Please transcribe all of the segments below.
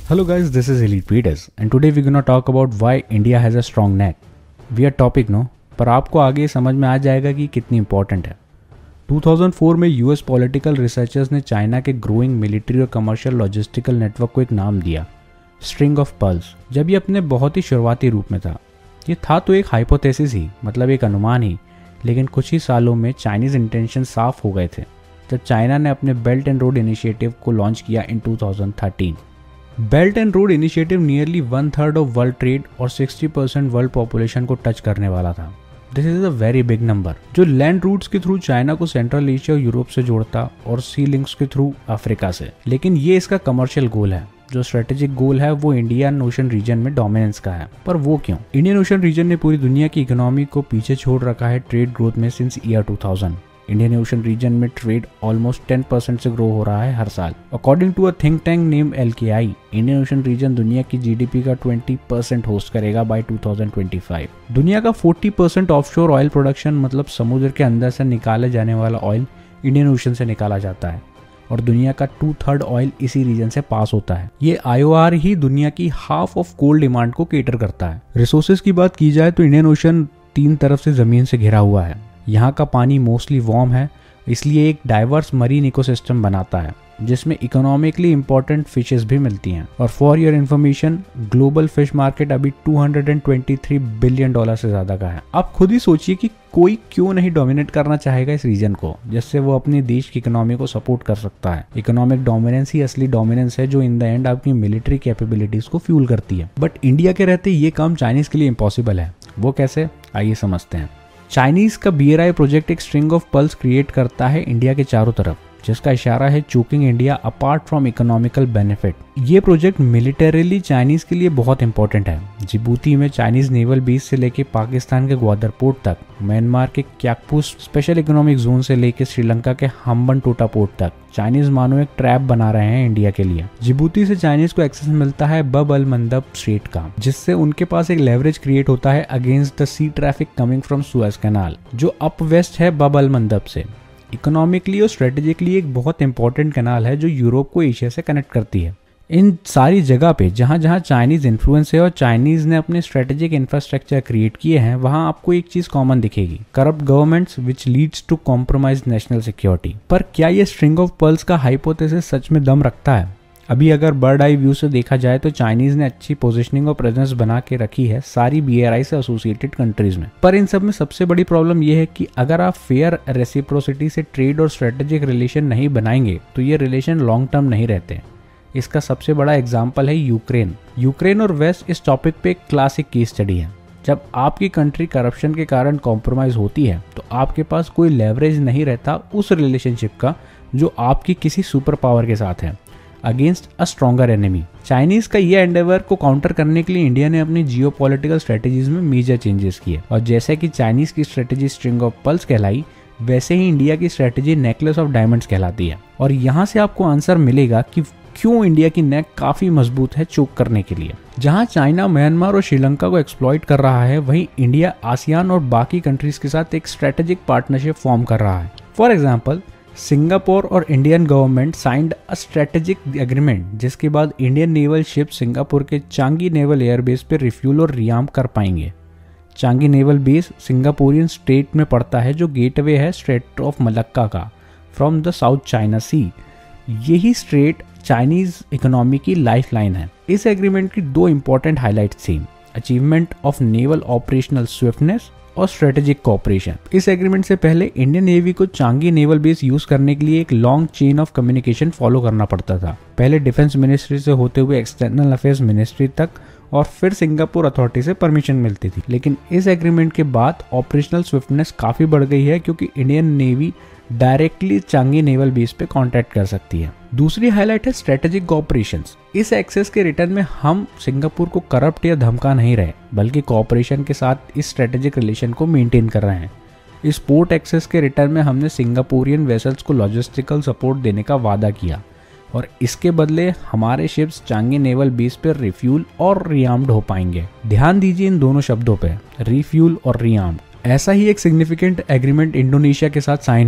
Hello guys, this is Elite Peters and today we're gonna talk about why India has a strong neck. Weird topic no, पर आपको आगे समझ में आ जाएगा कि कितनी इंपॉर्टेंट है। 2004 में यूएस पॉलिटिकल रिसर्चर्स ने चाइना के ग्रोइंग मिलिट्री और कमर्शियल लॉजिस्टिकल नेटवर्क को एक नाम दिया, स्ट्रिंग ऑफ पर्ल्स। जब ये अपने बहुत ही शुरुआती रूप में था, ये था तो एक हाइपोथेसिस ही, मतलब एक अनुमान ही, लेकिन कुछ ही सालों में चाइनीज इंटेंशन साफ हो गए थे जब चाइना ने अपने बेल्ट एंड रोड इनिशिएटिव को लॉन्च किया in 2013। Belt and road initiative nearly 1/3 of world trade और 60% वर्ल्ड पॉपुलेशन को टच करने वाला था। This is a very big number, जो लैंड रूट्स के थ्रू चाइना को सेंट्रल एशिया और यूरोप से जोड़ता और सी लिंक्स के थ्रू अफ्रीका से। लेकिन ये इसका कमर्शियल गोल है। जो स्ट्रेटेजिक गोल है वो इंडियन ओशन रीजन में डोमिनेंस का है। पर वो क्यों? इंडियन ओशन रीजन ने पूरी दुनिया की इकोनॉमी को पीछे छोड़ रखा है ट्रेड ग्रोथ में since year 2000। Indian ocean region में ट्रेड ऑलमोस्ट 10% से ग्रो हो रहा है हर साल। According to a think tank name LKI, Indian ocean region दुनिया की GDP का 20% होस्ट करेगा बाय 2025। दुनिया का 40% ऑफशोर ऑयल प्रोडक्शन, मतलब समुद्र के अंदर से निकाले जाने वाला ऑयल, इंडियन ओशन से निकाला जाता है और दुनिया का 2/3 ऑयल इसी रीजन से पास होता है। ये IOR ही दुनिया की हाफ ऑफ कोल डिमांड को केटर करता है। रिसोर्सेज की बात की जाए तो इंडियन ओशन 3 तरफ से जमीन से घिरा हुआ है। यहाँ का पानी मोस्टली वार्म है, इसलिए एक डाइवर्स मरीन इकोसिस्टम बनाता है जिसमें इकोनॉमिकली इंपॉर्टेंट फिशेस भी मिलती हैं। और for your information, global fish market अभी $223 बिलियन से ज्यादा का है। आप खुद ही सोचिए कि कोई क्यों नहीं डोमिनेट करना चाहेगा इस रीजन को, जिससे वो अपने देश की इकोनॉमी को सपोर्ट कर सकता है। इकोनॉमिक डोमिनेंस ही असली डोमिनेंस है जो इन द एंड आपकी मिलिट्री कैपेबिलिटीज को फ्यूल करती है। बट इंडिया के रहते ये काम चाइनीज के लिए इम्पॉसिबल है। वो कैसे, आइए समझते हैं। चाइनीज का BRI प्रोजेक्ट एक स्ट्रिंग ऑफ पल्स क्रिएट करता है इंडिया के चारों तरफ, जिसका इशारा है choking India apart from economical benefit. ये प्रोजेक्ट मिलिटरीली चाइनीज के लिए बहुत इंपॉर्टेंट है। जिबूती में चाइनीज नेवल बेस से लेके पाकिस्तान के ग्वादर पोर्ट तक, म्यांमार के क्याकपू स्पेशल इकोनॉमिक जोन से लेके श्रीलंका के हम्बनटोटा पोर्ट तक चाइनीज मानो एक ट्रैप बना रहे हैं इंडिया के लिए। जिबूती से चाइनीज को एक्सेस मिलता है बब अल मंदब स्ट्रेट का, जिससे उनके पास एक लेवरेज क्रिएट होता है against the sea traffic coming from Suez canal, जो अप वेस्ट है बब अल मंदब से। इकोनॉमिकली और स्ट्रेटेजिकली एक बहुत इंपॉर्टेंट कैनाल है जो यूरोप को एशिया से कनेक्ट करती है। इन सारी जगह पे जहाँ जहाँ चाइनीज इन्फ्लुएंस है और चाइनीज ने अपने स्ट्रेटेजिक इंफ्रास्ट्रक्चर क्रिएट किए हैं, वहाँ आपको एक चीज कॉमन दिखेगी, corrupt governments which leads to compromise national security. पर क्या ये स्ट्रिंग ऑफ पर्ल्स का हाइपोथेसिस सच में दम रखता है? अभी अगर बर्ड आई व्यू से देखा जाए तो चाइनीज ने अच्छी पोजीशनिंग और प्रेजेंस बना के रखी है सारी BRI से एसोसिएटेड कंट्रीज में। पर इन सब में सबसे बड़ी प्रॉब्लम यह है कि अगर आप फेयर रेसिप्रोसिटी से ट्रेड और स्ट्रेटेजिक रिलेशन नहीं बनाएंगे तो ये रिलेशन लॉन्ग टर्म नहीं रहते। इसका सबसे बड़ा एग्जाम्पल है यूक्रेन और वेस्ट इस टॉपिक पे एक क्लासिक केस स्टडी है। जब आपकी कंट्री करप्शन के कारण कॉम्प्रोमाइज होती है तो आपके पास कोई लेवरेज नहीं रहता उस रिलेशनशिप का जो आपकी किसी सुपर पावर के साथ है against a stronger enemy. Chinese का ये एंडेवर को काउंटर करने के लिए इंडिया ने अपनी जियोपॉलिटिकल स्ट्रेटेजीज में मेजर चेंजेस किए, और जैसे कि चाइनीज की स्ट्रेटेजी स्ट्रिंग ऑफ पर्ल्स कहलाई, वैसे ही इंडिया की स्ट्रेटेजी नेकलेस ऑफ डायमंड्स कहलाती है। और यहाँ से आपको आंसर मिलेगा कि क्यों इंडिया की नेक काफी मजबूत है चोक करने के लिए। जहां चाइना म्यांमार और श्रीलंका को एक्सप्लॉइट कर रहा है, वहीं इंडिया आसियान और बाकी कंट्रीज के साथ एक स्ट्रेटेजिक पार्टनरशिप फॉर्म कर रहा है। फॉर एग्जाम्पल, सिंगापुर और Indian government signed a strategic agreement, जिसके बाद इंडियन नेवल शिप सिंगापुर के चांगी नेवल एयरबेस पे रिफ्यूल और रियाम्प कर पाएंगे। Changi naval base Singaporean strait में पड़ता है, जो गेटवे है स्ट्रेट ऑफ मलक्का का from the South China sea. यही स्ट्रेट चाइनीज इकोनॉमी की लाइफलाइन है। इस एग्रीमेंट की 2 इंपॉर्टेंट हाइलाइट्स थी, achievement of naval operational swiftness और स्ट्रेटेजिक कोऑपरेशन। इस एग्रीमेंट से पहले इंडियन नेवी को चांगी नेवल बेस यूज करने के लिए एक long chain of communication follow करना पड़ता था, पहले डिफेंस मिनिस्ट्री से होते हुए एक्सटर्नल अफेयर्स मिनिस्ट्री तक, और फिर सिंगापुर अथॉरिटी से परमिशन मिलती थी। लेकिन इस एग्रीमेंट के बाद ऑपरेशनल स्विफ्टनेस काफी बढ़ गई है, क्योंकि Indian navy directly Changi naval base पे कांटेक्ट कर सकती है। दूसरी हाईलाइट है स्ट्रेटेजिक कोऑपरेशंस। इस एक्सेस के रिटर्न में हम सिंगापुर को करप्ट या धमका नहीं रहे, बल्कि कोऑपरेशन के साथ इस स्ट्रेटेजिक रिलेशन को मेंटेन कर रहे हैं। इस पोर्ट एक्सेस के रिटर्न में हमने सिंगापुरियन वेसल्स को लॉजिस्टिकल सपोर्ट देने का वादा किया, और इसके बदले हमारे शिप्स चांगी नेवल बेस पर रिफ्यूल और रियार्म्ड हो पाएंगे। ध्यान दीजिए इन दोनों शब्दों पे, रिफ्यूल और रियार्म्ड। ऐसा ही एक सिग्निफिकेंट एग्रीमेंट इंडोनेशिया के साथ साइन हुआ।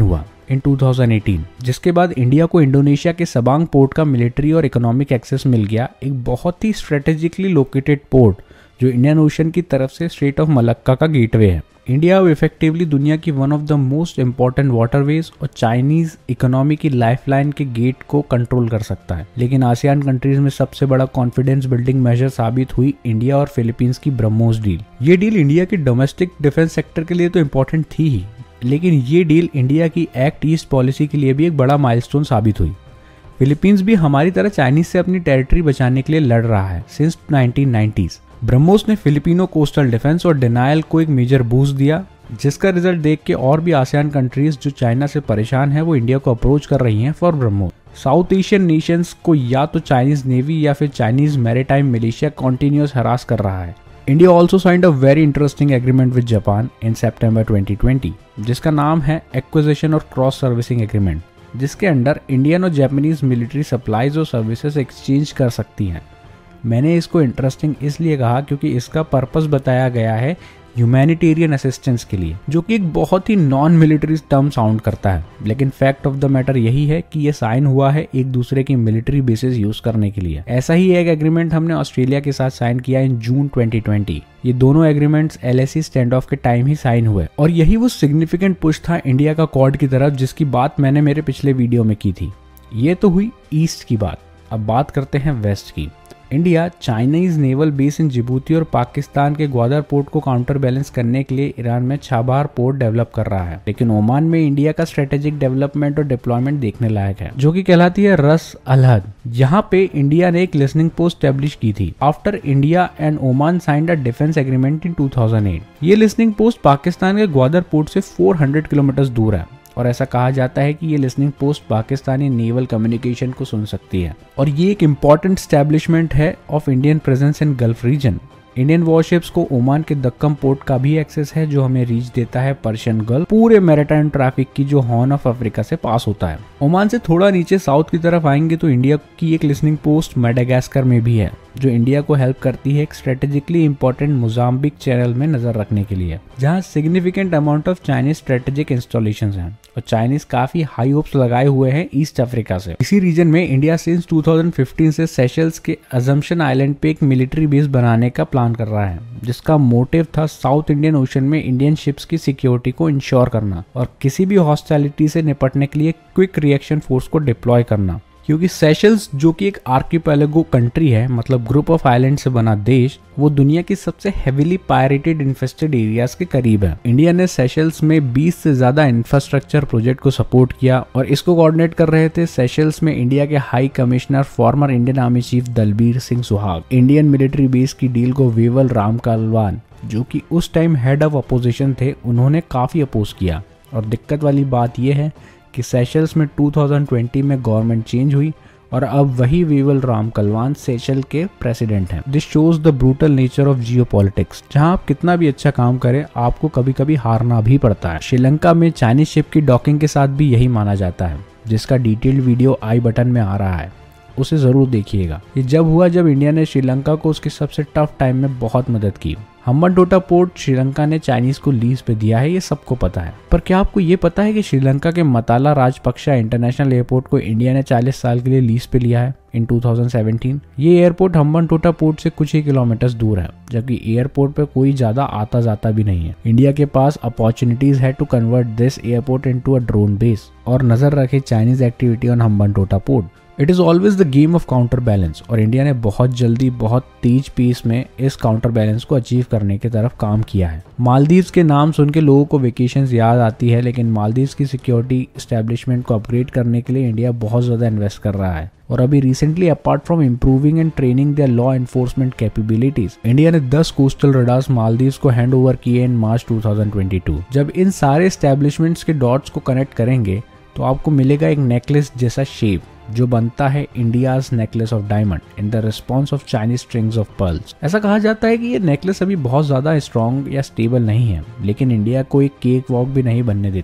इन 2018, जिसके बाद इंडिया को इंडोनेशिया के सबांग पोर्ट का मिलिट्री और इकोनॉमिक एक्सेस मिल गया, एक बहुत ही स्ट्रेटेजिकली लोकेटेड पोर्ट जो इंडियन ओशन की तरफ से स्ट्रेट ऑफ मलक्का का गेटवे है। इंडिया अब इफेक्टिवली दुनिया की one of the most important waterways और चाइनीज इकोनॉमी की लाइफलाइन के गेट को कंट्रोल कर सकता है। लेकिन आसियान कंट्रीज में सबसे बड़ा कॉन्फिडेंस बिल्डिंग मेजर साबित हुई इंडिया और फिलीपींस की ब्रह्मोस डील। ये डील इंडिया के डोमेस्टिक डिफेंस सेक्टर के लिए तो इम्पोर्टेंट थी ही, लेकिन ये डील इंडिया की एक्ट ईस्ट पॉलिसी के लिए भी एक बड़ा माइलस्टोन साबित हुई। फिलीपींस भी हमारी तरह चाइनीज से अपनी टेरिटरी बचाने के लिए लड़ रहा है सिंस 1990s। ब्रह्मोस ने फिलिपिनो कोस्टल डिफेंस और डिनायल को एक मेजर बूस्ट दिया, जिसका रिजल्ट देख के और भी आसियान कंट्रीज जो चाइना से परेशान है वो इंडिया को अप्रोच कर रही हैं for BrahMos. South Asian nations को या तो चाइनीज नेवी या फिर Chinese maritime militia continuous harass कर रहा है। India also signed a very interesting agreement with Japan in September 2020, जिसका नाम है एक्विजिशन और क्रॉस सर्विसिंग एग्रीमेंट, जिसके अंडर इंडियन और जापानीज मिलिट्री सप्लाईज और सर्विसेज एक्सचेंज कर सकती हैं। मैंने इसको इंटरेस्टिंग इसलिए कहा क्योंकि इसका पर्पस बताया गया है ह्यूमैनिटेरियन असिस्टेंस के लिए, जो कि एक बहुत ही नॉन मिलिट्री टर्म साउंड करता है, लेकिन फैक्ट ऑफ द मैटर यही है कि ये साइन हुआ है एक दूसरे की मिलिट्री बेसिस यूज करने के लिए। ऐसा ही एक एग्रीमेंट हमने ऑस्ट्रेलिया के साथ साइन किया इन जून 2020। ये दोनों एग्रीमेंट्स LAC स्टैंड ऑफ के टाइम ही साइन हुए और यही वो सिग्निफिकेंट पुश था इंडिया का क्वाड की तरफ, जिसकी बात मैंने मेरे पिछले वीडियो में की थी। ये तो हुई ईस्ट की बात, अब बात करते हैं वेस्ट की। India Chinese naval base in Djibouti और पाकिस्तान के ग्वादर पोर्ट को काउंटर बैलेंस करने के लिए ईरान में छाबार पोर्ट डेवलप कर रहा है, लेकिन ओमान में इंडिया का स्ट्रेटेजिक डेवलपमेंट और डिप्लॉयमेंट देखने लायक है, जो कि कहलाती है रस अल हद। यहाँ पे इंडिया ने एक लिसनिंग पोस्ट स्टैब्लिश की थी after India and Oman signed a defence agreement in 2008। ये लिसनिंग पोस्ट पाकिस्तान के ग्वादर पोर्ट से 400 किलोमीटर दूर है और ऐसा कहा जाता है कि ये listening post Pakistani naval communication को सुन सकती है और ये एक इम्पॉर्टेंट स्टैब्लिशमेंट है of Indian presence in gulf region. Indian warships को ओमान के दक्कम पोर्ट का भी एक्सेस है, जो हमें रीच देता है पर्शियन गल्फ पूरे मैरीटाइम ट्रैफिक की जो हॉर्न ऑफ अफ्रीका से पास होता है। ओमान से थोड़ा नीचे साउथ की तरफ आएंगे तो इंडिया की एक लिसनिंग पोस्ट मेडागास्कर में भी है, जो इंडिया को हेल्प करती है एक स्ट्रेटेजिकली इंपॉर्टेंट मोजाम्बिक चैनल में नजर रखने के लिए, जहां significant amount of Chinese strategic installations हैं और चाइनीज काफी हाई होप्स लगाए हुए हैं ईस्ट अफ्रीका से। इसी रीजन में इंडिया सिंस 2015 से सेशल्स के अजम्पशन आइलैंड पे एक मिलिट्री बेस बनाने का प्लान कर रहा है, जिसका मोटिव था साउथ इंडियन ओशन में इंडियन शिप्स की सिक्योरिटी को इंश्योर करना और किसी भी हॉस्टिलिटी से निपटने के लिए क्विक रिएक्शन फोर्स को डिप्लॉय करना। क्योंकि सेशल्स जो कि एक आर्किपेलागो कंट्री है, मतलब ग्रुप ऑफ आइलैंड से बना देश, वो दुनिया की सबसे हेवीली पायरेटेड इन्फेस्टेड एरियाज के करीब है। इंडिया ने सेशल्स में 20 से ज्यादा इंफ्रास्ट्रक्चर प्रोजेक्ट को सपोर्ट किया और इसको कोऑर्डिनेट कर रहे थे सेशल्स में इंडिया के high commissioner former Indian army chief Dalbir Singh Suhag. Indian military base की डील को वेवल राम कलवान, जो कि उस टाइम हेड ऑफ अपोजिशन थे, उन्होंने काफी अपोज किया। और दिक्कत वाली बात यह है कि सेशल्स में 2020 में गवर्नमेंट चेंज हुई और अब वही वेवल राम कलवान सेशल के प्रेसिडेंट हैं। This shows the brutal nature of geopolitics, जहां आप कितना भी अच्छा काम करें आपको कभी कभी हारना भी पड़ता है। श्रीलंका में चाइनीज शिप की डॉकिंग के साथ भी यही माना जाता है, जिसका डिटेल्ड वीडियो आई बटन में आ रहा है, उसे जरूर देखिएगा। ये जब हुआ जब इंडिया ने श्रीलंका को उसके सबसे टफ टाइम में बहुत मदद की। हम्बनटोटा पोर्ट श्रीलंका ने चाइनीज को लीज पे दिया है, ये सबको पता है। पर क्या आपको ये पता है कि श्रीलंका के मताला राजपक्षा इंटरनेशनल एयरपोर्ट को इंडिया ने 40 साल के लिए लीज पे लिया है इन 2017। ये एयरपोर्ट हम्बनटोटा पोर्ट से कुछ ही किलोमीटर दूर है, जबकि एयरपोर्ट पे कोई ज्यादा आता जाता भी नहीं है। इंडिया के पास अपॉर्चुनिटीज है to convert this airport into a drone base और नजर रखे Chinese activity on Hambantota port. It is always the game of counter balance और इंडिया ने बहुत जल्दी बहुत तेज पेस में इस काउंटर बैलेंस को अचीव करने की तरफ काम किया है। मालदीव्स के नाम सुन के लोगों को वेकेशंस याद आती है, लेकिन मालदीव्स की सिक्योरिटी एस्टेब्लिशमेंट को अपग्रेड करने के लिए इंडिया बहुत ज्यादा इन्वेस्ट कर रहा है। और अभी recently apart from improving and training their law enforcement capabilities, India ने 10 कोस्टल रडार्स मालदीव्स को हैंड ओवर किए इन मार्च 2022। जब इन सारे एस्टेब्लिशमेंट्स के डॉट्स को कनेक्ट करेंगे तो आपको मिलेगा एक नेकलेस जैसा शेप, जो बनता है India's necklace of diamond in the response of Chinese strings of pearls. ऐसा कहा जाता है कि ये नेकलेस अभी बहुत ज्यादा स्ट्रॉन्ग या स्टेबल नहीं है, लेकिन इंडिया को एक केक वॉक भी नहीं बनने देता।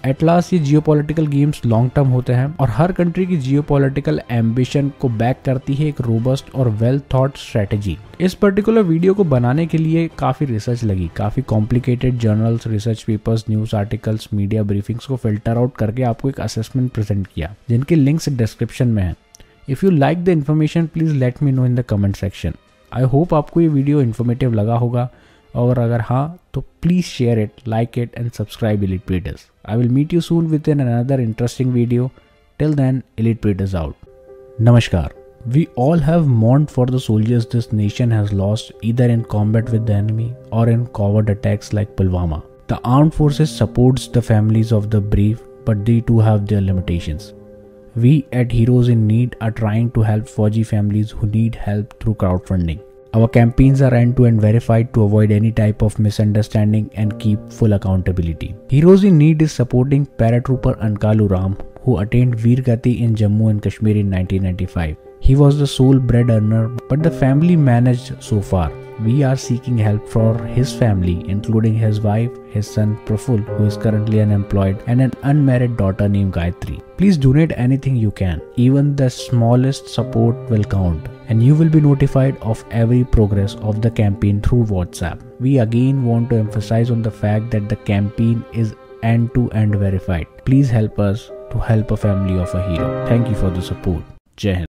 एट लास्ट ये जियोपॉलिटिकल गेम्स लॉन्ग टर्म होते हैं और हर कंट्री की जियोपॉलिटिकल एम्बिशन को बैक करती है एक रोबस्ट और वेल थॉट स्ट्रेटेजी। इस पर्टिकुलर वीडियो को बनाने के लिए काफ़ी रिसर्च लगी, काफ़ी complicated journals, research papers, news articles, media briefings को फिल्टर आउट करके आपको एक असेसमेंट प्रेजेंट किया, जिनके लिंक्स डिस्क्रिप्शन में हैं। If you like the information please let me know in the comment section. I hope आपको ये वीडियो इन्फॉर्मेटिव लगा होगा, और अगर हाँ तो please share it, like it and subscribe elite readers. I will meet you soon within another interesting video. Till then, elite readers out. नमस्कार। We all have mourned for the soldiers this nation has lost either in combat with the enemy or in covert attacks like Pulwama. The armed forces supports the families of the brave, but they too have their limitations. We at Heroes in Need are trying to help Fauji families who need help through crowdfunding. Our campaigns are end-to-end verified to avoid any type of misunderstanding and keep full accountability. Heroes in Need is supporting paratrooper Ankalu Ram, who attained Veer Gati in Jammu and Kashmir in 1995. He was the sole bread earner, but the family managed so far. We are seeking help for his family, including his wife, his son Praful, who is currently unemployed, and an unmarried daughter named Gayatri. Please donate anything you can. Even the smallest support will count, and you will be notified of every progress of the campaign through WhatsApp. We again want to emphasize on the fact that the campaign is end-to-end verified. Please help us to help a family of a hero. Thank you for the support. Jai Hind.